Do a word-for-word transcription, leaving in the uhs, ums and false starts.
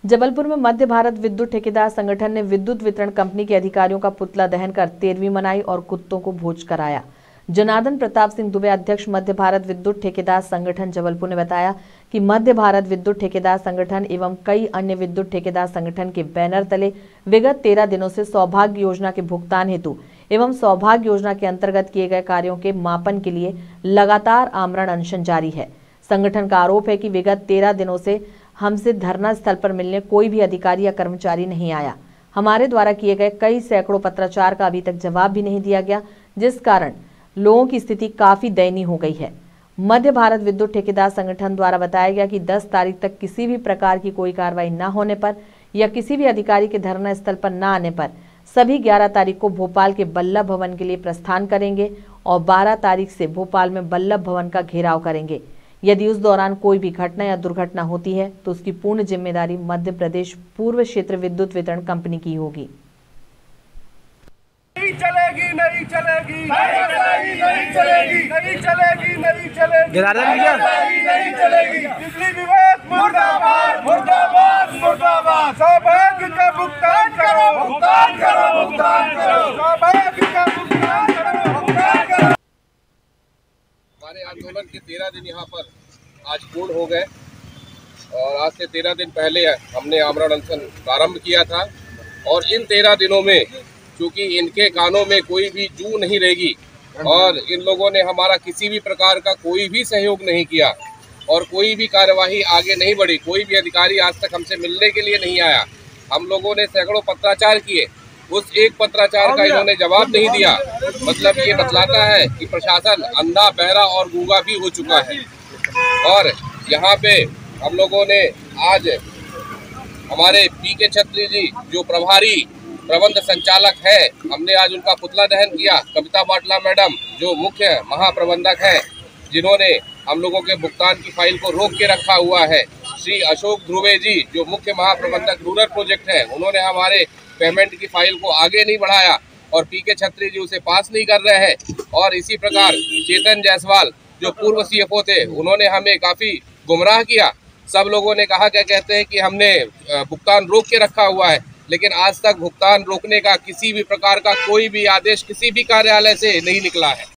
जबलपुर में मध्य भारत विद्युत ठेकेदार संगठन ने विद्युत वितरण कंपनी के अधिकारियों का पुतला दहन कर तेरहवीं मनाई और कुत्तों को भोज कराया। जनार्दन प्रताप सिंह दुबे, अध्यक्ष मध्य भारत विद्युत ठेकेदार संगठन जबलपुर, ने बताया कि मध्य भारत विद्युत ठेकेदार संगठन एवं कई अन्य विद्युत ठेकेदार संगठन के बैनर तले विगत तेरह दिनों से सौभाग्य योजना के भुगतान हेतु एवं सौभाग्य योजना के अंतर्गत किए गए कार्यों के मापन के लिए लगातार आमरण अनशन जारी है। संगठन का आरोप है कि विगत तेरह दिनों से हमसे धरना स्थल पर मिलने कोई भी अधिकारी या कर्मचारी नहीं आया। हमारे द्वारा किए गए कई सैकड़ों पत्राचार का अभी तक जवाब भी नहीं दिया गया, जिस कारण लोगों की स्थिति काफी दयनीय हो गई है। मध्य भारत विद्युत ठेकेदार संगठन द्वारा बताया गया कि दस तारीख तक किसी भी प्रकार की कोई कार्रवाई न होने पर या किसी भी अधिकारी के धरना स्थल पर न आने पर सभी ग्यारह तारीख को भोपाल के बल्लभ भवन के लिए प्रस्थान करेंगे और बारह तारीख से भोपाल में बल्लभ भवन का घेराव करेंगे। यदि उस दौरान कोई भी घटना या दुर्घटना होती है तो उसकी पूर्ण जिम्मेदारी मध्य प्रदेश पूर्व क्षेत्र विद्युत वितरण कंपनी की होगी। नहीं चलेगी, नहीं चलेगी, नहीं चलेगी, नहीं चलेगी, नहीं चलेगी, नहीं चलेगी, नहीं चलेगी। बिजली विभाग मुर्दाबाद, मुर्दाबाद, मुर्दाबाद। सौभाग्य का भुगतान करो, भुगतान करो, भुगतान करो, सौभाग्य का भुगतान करो, भुगतान करो। हमारे आंदोलन के तेरह दिन यहाँ पर आज पूर्ण हो गए और आज से तेरह दिन पहले हमने आमरण अनशन प्रारंभ किया था और इन तेरह दिनों में चूँकि इनके कानों में कोई भी जू नहीं रहेगी और इन लोगों ने हमारा किसी भी प्रकार का कोई भी सहयोग नहीं किया और कोई भी कार्यवाही आगे नहीं बढ़ी। कोई भी अधिकारी आज तक हमसे मिलने के लिए नहीं आया। हम लोगों ने सैकड़ों पत्राचार किए, उस एक पत्राचार का इन्होंने जवाब नहीं दिया। मतलब ये बतलाता है कि प्रशासन अंधा, बहरा और गूंगा भी हो चुका है। और यहाँ पे हम लोगों ने आज हमारे पी के छत्री जी जो प्रभारी प्रबंध संचालक है, हमने आज उनका पुतला दहन किया। कविता बाटला मैडम जो मुख्य महाप्रबंधक है, जिन्होंने हम लोगों के भुगतान की फाइल को रोक के रखा हुआ है। श्री अशोक ध्रुवे जी जो मुख्य महाप्रबंधक रूरल प्रोजेक्ट है, उन्होंने हमारे पेमेंट की फाइल को आगे नहीं बढ़ाया और पी के छत्री जी उसे पास नहीं कर रहे हैं। और इसी प्रकार चेतन जायसवाल जो पूर्व सी एफ ओ थे, उन्होंने हमें काफी गुमराह किया। सब लोगों ने कहा क्या कहते हैं कि हमने भुगतान रोक के रखा हुआ है, लेकिन आज तक भुगतान रोकने का किसी भी प्रकार का कोई भी आदेश किसी भी कार्यालय से नहीं निकला है।